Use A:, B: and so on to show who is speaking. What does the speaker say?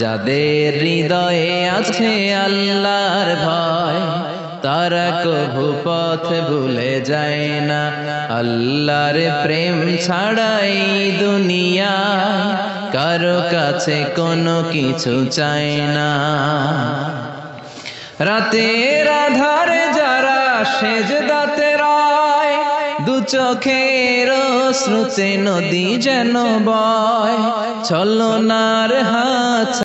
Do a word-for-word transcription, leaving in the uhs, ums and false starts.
A: যাদের হৃদয়ে আছে আল্লাহর ভয়, তারা কভু পথ ভুলে যায় না। আল্লাহর প্রেম ছাড়াই দুনিয়া কারো কাছে কোনো কিছু চায় না। রাতের আধারে যারা সেজদাতে রয়, দু চোখের অশ্রুতে নদী যেন বয়, ছলনার হাত